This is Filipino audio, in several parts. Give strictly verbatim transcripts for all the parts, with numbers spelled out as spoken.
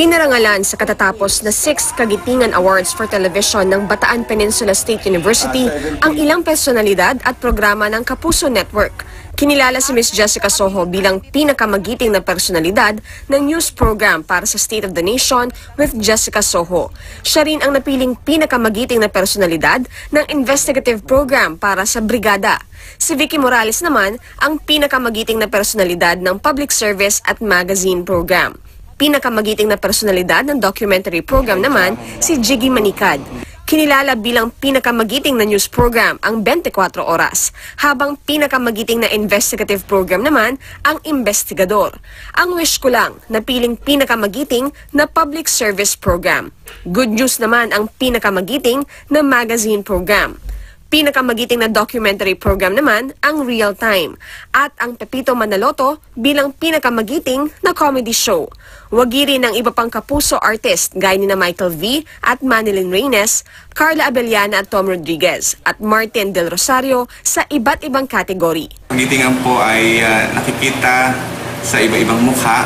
Pinarangalan sa katatapos na sixth Kagitingan Awards for Television ng Bataan Peninsula State University ang ilang personalidad at programa ng Kapuso Network. Kinilala si Miss Jessica Soho bilang pinakamagiting na personalidad ng news program para sa State of the Nation with Jessica Soho. Siya rin ang napiling pinakamagiting na personalidad ng investigative program para sa Brigada. Si Vicky Morales naman ang pinakamagiting na personalidad ng public service at magazine program. Pinakamagiting na personalidad ng documentary program naman si Jiggy Manikad. Kinilala bilang pinakamagiting na news program ang twenty-four oras, habang pinakamagiting na investigative program naman ang Investigador. Ang wish ko lang, napiling pinakamagiting na public service program. Good news naman ang pinakamagiting na magazine program. Pinakamagiting na documentary program naman ang Real Time at ang Pepito Manaloto bilang pinakamagiting na comedy show. Wagi rin ng iba pang kapuso artist gaya ni na Michael V. at Manilyn Reynes, Carla Abellana at Tom Rodriguez at Martin Del Rosario sa iba't ibang kategory. Kagitingan po ay uh, nakikita sa iba-ibang mukha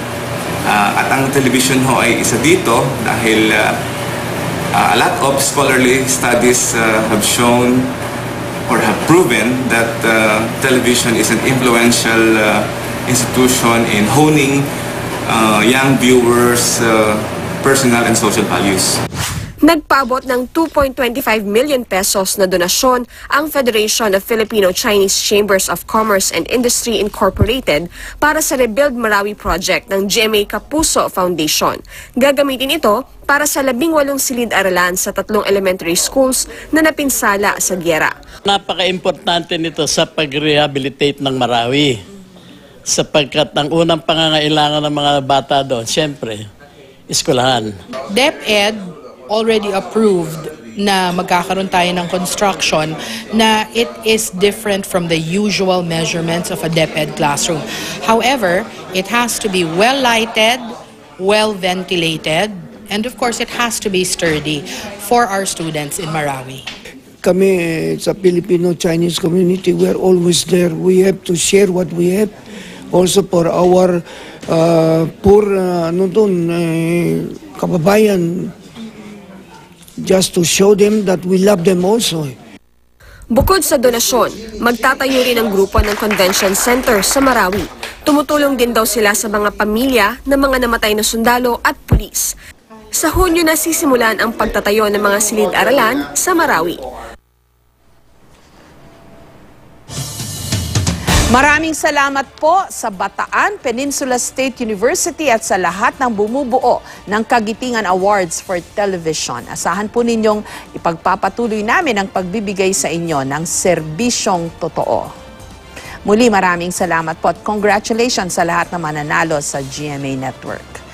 uh, at ang television ho ay isa dito dahil uh, Uh, a lot of scholarly studies uh, have shown or have proven that uh, television is an influential uh, institution in honing uh, young viewers' uh, personal and social values. Nagpaabot ng two point two five million pesos na donasyon ang Federation of Filipino-Chinese Chambers of Commerce and Industry Incorporated para sa Rebuild Marawi Project ng G M A K F Foundation. Gagamitin ito para sa labing walong silid-aralan sa tatlong elementary schools na napinsala sa giyera. Napaka-importante nito sa pag-rehabilitate ng Marawi sapagkat ang unang pangangailangan ng mga bata doon, siyempre, eskwelahan. DepEd already approved na magkakaroon tayo ng construction na it is different from the usual measurements of a DepEd classroom. However, it has to be well lighted, well ventilated, and of course it has to be sturdy for our students in Marawi. Kami sa Filipino-Chinese community, we are always there. We have to share what we have. Also for our uh, poor uh, ano dun, eh, kababayan, just to show them that we love them also. Bukod sa donasyon, magtatayo rin ang grupo ng convention center sa Marawi. Tumutulong din daw sila sa mga pamilya ng mga namatay na sundalo at pulis. Sa Hunyo na sisimulan ang pagtatayo ng mga silid-aralan sa Marawi. Maraming salamat po sa Bataan Peninsula State University at sa lahat ng bumubuo ng Kagitingan Awards for Television. Asahan po ninyong ipagpapatuloy namin ang pagbibigay sa inyo ng serbisyong totoo. Muli maraming salamat po at congratulations sa lahat na mananalo sa G M A Network.